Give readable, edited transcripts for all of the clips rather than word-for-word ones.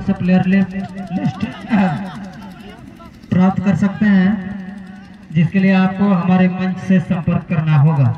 से player list प्राप्त कर सकते हैं, जिसके लिए आपको हमारे मंच से संपर्क करना होगा।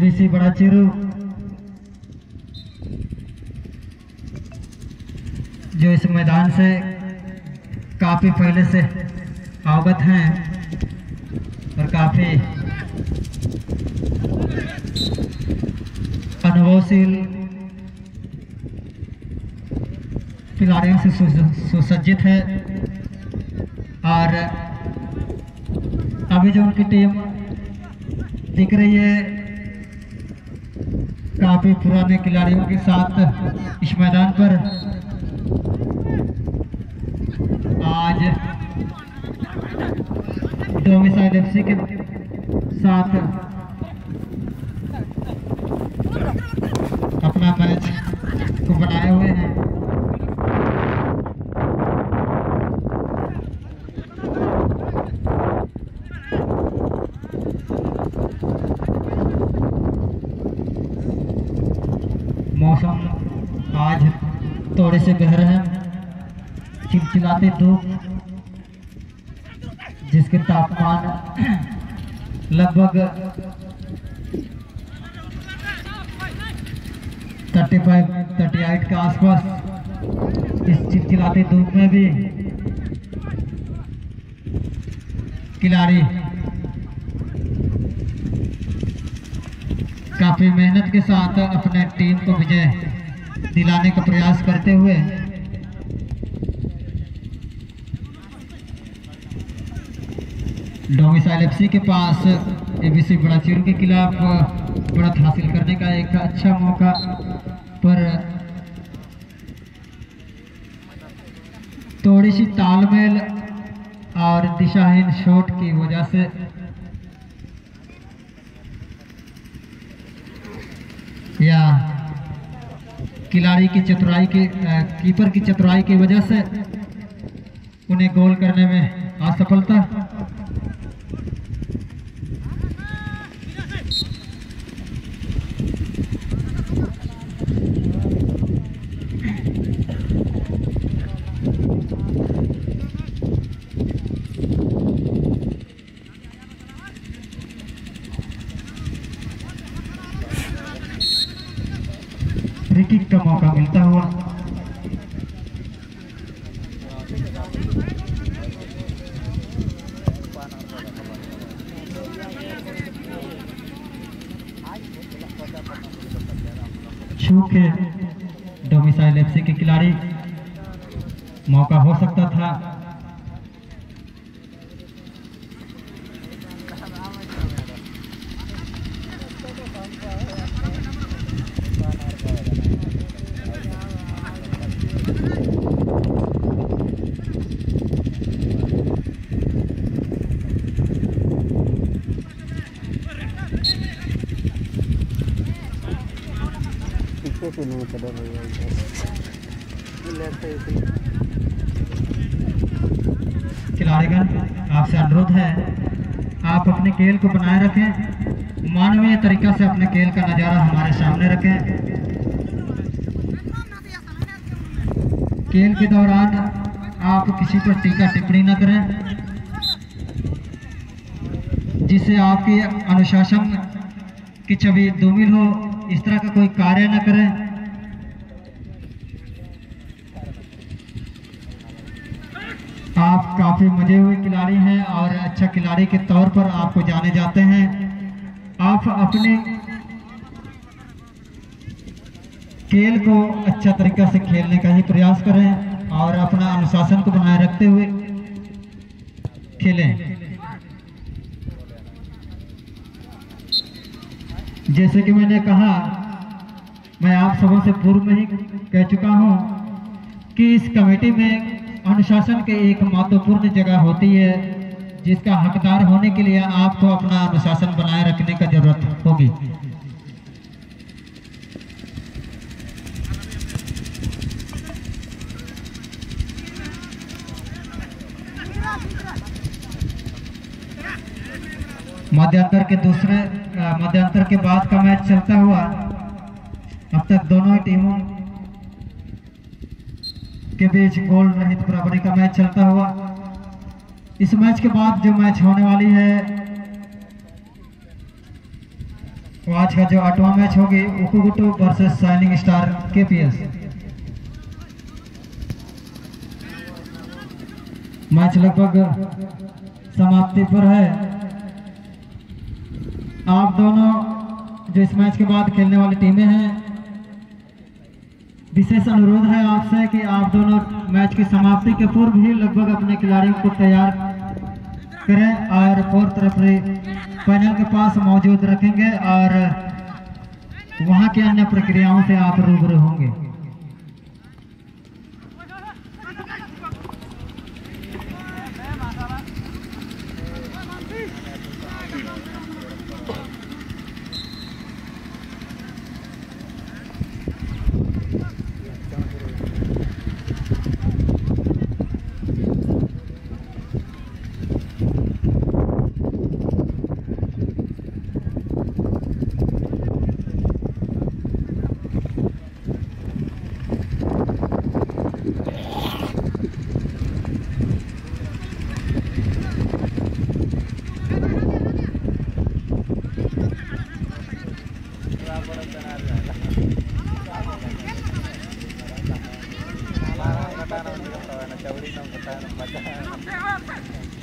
एबीसी बड़ा चिरू जो इस मैदान से काफी पहले से अवगत हैं और काफी अनुभवशील खिलाड़ियों से सुसज्जित है। और अभी जो उनकी टीम दिख रही है काफी पुराने खिलाड़ियों के साथ इस मैदान पर आज डोमिसाइल एफसी के साथ अपना मैच को बनाए हुए हैं। मौसम आज थोड़े से गहरा है, चिलचिलाती धूप जिसके तापमान लगभग 35-38 के आसपास। इस चिलचिलाती धूप में भी खिलाड़ी काफी मेहनत के साथ अपने टीम को विजय दिलाने का प्रयास करते हुए डोमिसाइल एफसी के पास एबीसी बड़ा चिरू के खिलाफ बढ़त हासिल करने का एक अच्छा मौका, पर थोड़ी सी तालमेल और दिशाहीन शॉट की वजह से या खिलाड़ी की चतुराई की कीपर की चतुराई की वजह से उन्हें गोल करने में असफलता। फ्री किक का मौका मिलता हुआ छू के डोमिसाइल एफसी के खिलाड़ी मौका हो सकता था। खिलाड़ीगण आपसे अनुरोध है आप अपने खेल को बनाए रखें, मानवीय तरीका से अपने खेल का नज़ारा हमारे सामने रखें। खेल के दौरान आप किसी पर टीका टिप्पणी न करें जिससे आपकी अनुशासन की छवि धूमिल हो, इस तरह का कोई कार्य न करें। आप काफी मजे हुए खिलाड़ी हैं और अच्छा खिलाड़ी के तौर पर आपको जाने जाते हैं। आप अपने खेल को अच्छा तरीका से खेलने का ही प्रयास करें और अपना अनुशासन को बनाए रखते हुए खेलें। जैसे कि मैंने कहा, मैं आप सबों से पूर्व में ही कह चुका हूं कि इस कमेटी में अनुशासन के एक महत्वपूर्ण जगह होती है जिसका हकदार होने के लिए आपको अपना अनुशासन बनाए रखने का जरूरत होगी। मध्यांतर के बाद का मैच चलता हुआ अब तक दोनों टीमों के बीच गोल रहित बराबरी का मैच चलता हुआ। इस मैच के बाद जो मैच होने वाली है तो आज का जो 8वां मैच होगी उकुगुटू versus shining star KPS. Match लगभग समाप्ति पर है। आप दोनों जो इस मैच के बाद खेलने वाली टीमें हैं, विशेष अनुरोध है आपसे कि आप दोनों मैच की समाप्ति के पूर्व ही लगभग अपने खिलाड़ियों को तैयार करें और फोर्थ रेफरी पैनल के पास मौजूद रखेंगे और वहां की अन्य प्रक्रियाओं से आप रूबरू होंगे। Chawli nang kata ng bata.